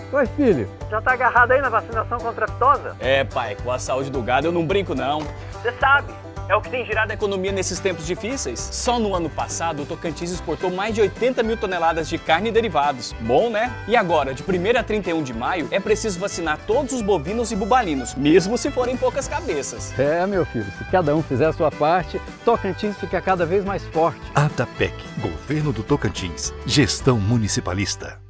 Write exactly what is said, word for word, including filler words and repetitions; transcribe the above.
Oi, filho. Já tá agarrado aí na vacinação contra a aftosa? É, pai, com a saúde do gado eu não brinco, não. Você sabe. É o que tem girado a economia nesses tempos difíceis. Só no ano passado, o Tocantins exportou mais de oitenta mil toneladas de carne e derivados. Bom, né? E agora, de primeiro a trinta e um de maio, é preciso vacinar todos os bovinos e bubalinos, mesmo se forem poucas cabeças. É, meu filho, se cada um fizer a sua parte, Tocantins fica cada vez mais forte. ATAPEC, Governo do Tocantins, Gestão Municipalista.